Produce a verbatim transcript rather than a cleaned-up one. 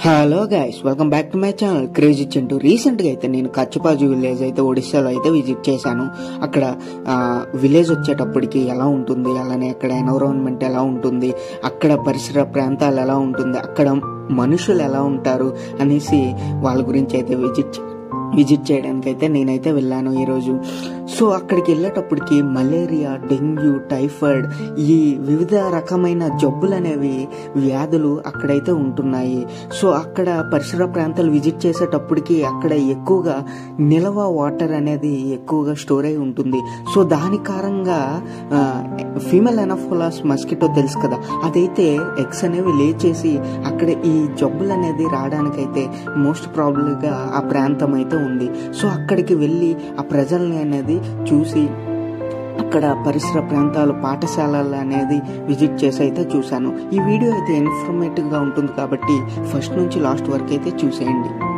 Hello guys, welcome back to my channel crazy Chintu. Recent గా అయితే నేను కచ్చపాజు విలేజ్ అయితే ఒడిశాలో అయితే విజిట్ చేశాను. అక్కడ విలేజ్ వచ్చేటప్పటికి ఎలా ఉంటుంది, అలానే అక్కడ ఎన్విరాన్మెంట్ ఎలా ఉంటుంది, అక్కడ పరిసర ప్రాంతాలు ఎలా ఉంటుంది, అక్కడ మనుషులు ఎలా ఉంటారు అనేసి వాళ్ళ గురించి అయితే విజిట్ విజిట్ చేయడానికి అయితే నేనైతే వెళ్ళాను ఈరోజు. సో అక్కడికి వెళ్ళేటప్పటికి మలేరియా, డెంగ్యూ, టైఫాయిడ్, ఈ వివిధ రకమైన జబ్బులు అనేవి వ్యాధులు అక్కడైతే ఉంటున్నాయి. సో అక్కడ పరిసర ప్రాంతాలు విజిట్ చేసేటప్పటికి అక్కడ ఎక్కువగా నిల్వ వాటర్ అనేది ఎక్కువగా స్టోర్ అయి ఉంటుంది. సో దాని కారణంగా ఫీమేల్ ఎనఫోలస్ మస్కిటో తెలుసు కదా, అదైతే ఎగ్స్ అనేవి లేచేసి అక్కడ ఈ జబ్బులు అనేది రావడానికైతే మోస్ట్ ప్రాబబ్లీగా ఆ ప్రాంతం అయితే ఉంది. సో అక్కడికి వెళ్ళి ఆ ప్రజల్ని అనేది చూసి అక్కడ పరిసర ప్రాంతాలు, పాఠశాలలు అనేది విజిట్ చేసి అయితే చూశాను. ఈ వీడియో అయితే ఇన్ఫర్మేటివ్ గా ఉంటుంది కాబట్టి ఫస్ట్ నుంచి లాస్ట్ వరకు అయితే చూసేయండి.